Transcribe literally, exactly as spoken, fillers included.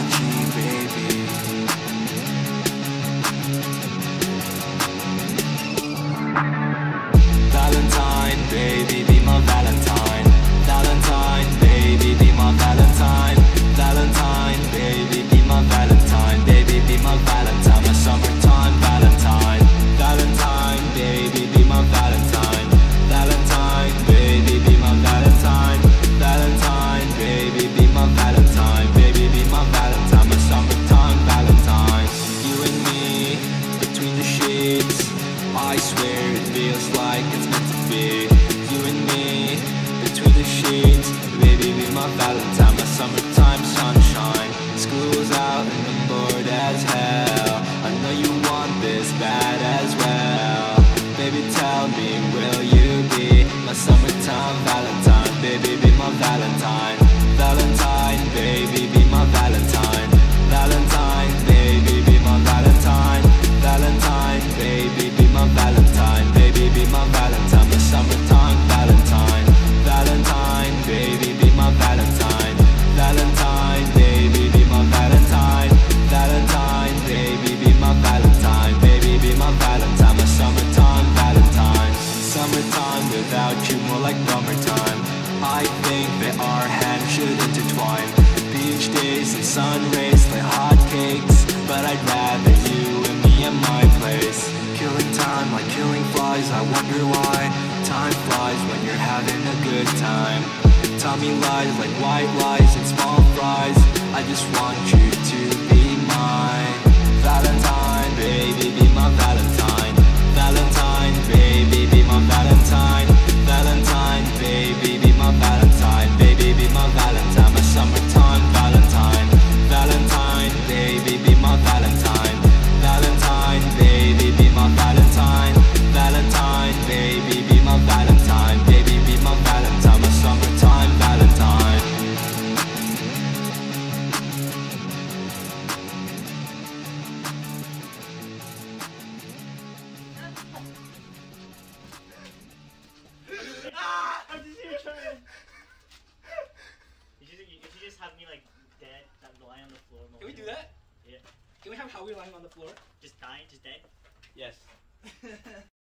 Versace, baby. Valentine, baby, be my Valentine. Valentine, baby, be my Valentine. Valentine, baby, be my Valentine. Baby, be my Valentine, my summertime Valentine. Valentine, baby, be my Valentine. Valentine, baby, be my Valentine. Valentine, baby, be my Valentine. Baby, be my Valentine, my summertime Valentine. You and me, between the sheets, I swear it feels like it's meant to be. You and me, between the sheets, baby, be my Valentine, my summertime sunshine. School's out and I'm bored as hell. I know you want this bad as well. Baby, tell me, will you be my summertime Valentine? Baby, be my Valentine. Valentine, baby, be my Valentine. Valentine, baby, be my Valentine. Valentine, baby, be my Valentine. Baby, be my Valentine, my summertime Valentine. Valentine, baby, be my Valentine. Valentine, baby, be my Valentine. Valentine, baby, be my Valentine. Baby, be my Valentine, my summertime Valentine. Summertime without you, more like bummer time. I think that our hands should intertwine. Beach days and sun rays like hot cakes, but I'd rather you and me at my place. Killing time like killing flies, I wonder why. Time flies when you're having a good time. Tell me lies like white lies and small fries. I just want you to be mine. Valentine, baby, be my Valentine. Valentine, baby, be my Valentine. Valentine, baby, be my Valentine. Baby, be my Valentine, my summertime Valentine. Valentine, baby, be my Valentine. Valentine, baby, be my Valentine. Valentine, baby, be my Valentine. Baby, be my Valentine, my summertime Valentine. Ah! I'm just here trying. You should, you should just have me like dead, lying on the floor. Can we do that? Yeah. Can we have Howie lying on the floor? Just dying, just dead. Yes.